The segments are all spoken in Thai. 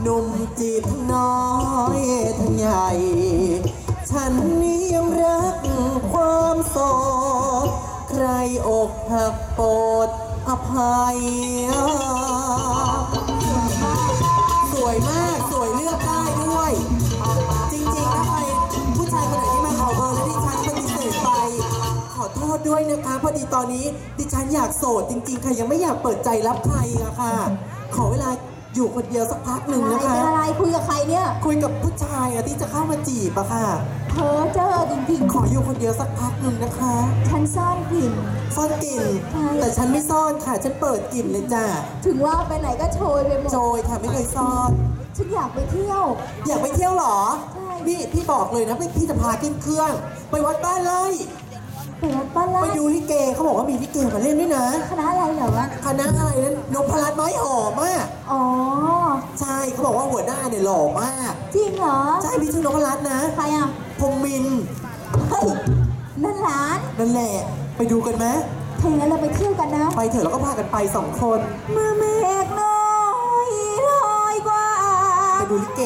หนุ่มจีบทั้งน้อยทั้งใหญ่ฉันนี้ยังรักความโสดใครอกหักโปรดอภัยสวยมากสวยเลือกได้ด้วยจริงๆถ้าใครผู้ชายคนไหนที่มาขอเบอร์แล้วดิฉันปฏิเสธไปขอโทษด้วยนะคะพอดีตอนนี้ดิฉันอยากโสดจริงๆค่ะยังไม่อยากเปิดใจรับใครอะค่ะขอเวลาอยู่คนเดียวสักพักหนึ่งนะคะอะไรคุยกับใครเนี่ยคุยกับผู้ชายอะที่จะเข้ามาจีบอะค่ะเพ้อเจ้อจริงๆขออยู่คนเดียวสักพักหนึ่งนะคะฉันซ่อนกลิ่นแต่ฉันไม่ซ่อนค่ะฉันเปิดกลิ่นเลยจ้าถึงว่าไปไหนก็โชยไปหมดโชยค่ะไม่เคยซ่อนฉันอยากไปเที่ยวอยากไปเที่ยวหรอนี่พี่บอกเลยนะพี่จะพาขึ้นเครื่องไปวัดบ้านไร่ไปวัดบ้านไร่ไปดูลิเกเขาบอกว่ามีลิเกมาเล่นด้วยนะคณะอะไรเหรอคณะอะไรนั้นนพรัตน์น้อยหอมอ่ะอ๋อใช่เขาบอกว่าหัวหน้าเนี่ยหล่อมากจริงเหรอใช่พี่ชื่อนพรัตน์นะใครอ่ะพงมินเฮ้ยนั่นหลานนั่นแหละไปดูกันไหมถ้าอย่างนั้นเราไปเที่ยวกันนะไปเถอะแล้วก็พากันไป2 คนเมื่อเมฆน้อยลอยกว่าไปดูลิเก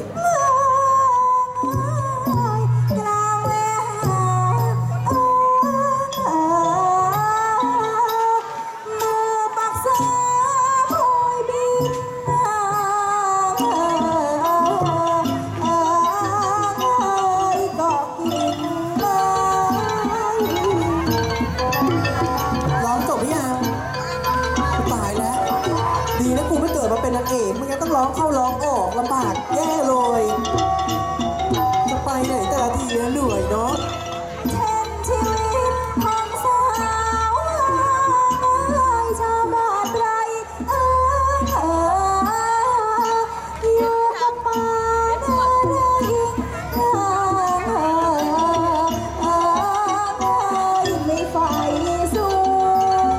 ดีนะกูไม่เกิดมาเป็นนางเอกไม่งั้นต้องร้องเข้าร้องออกลำบากแย่เลยจะไปไหนแต่ละทีเหนื่อยเนาะเช่นชีวิตของสาวชาวบ้านไรอยู่กับป่าเดินยิงไม่ไฟสูง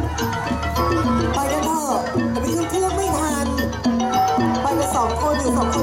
ไปกันเถอะแต่ไปขึ้นเครื่องไม่ทันไปกัน2 คนอยู่2 คน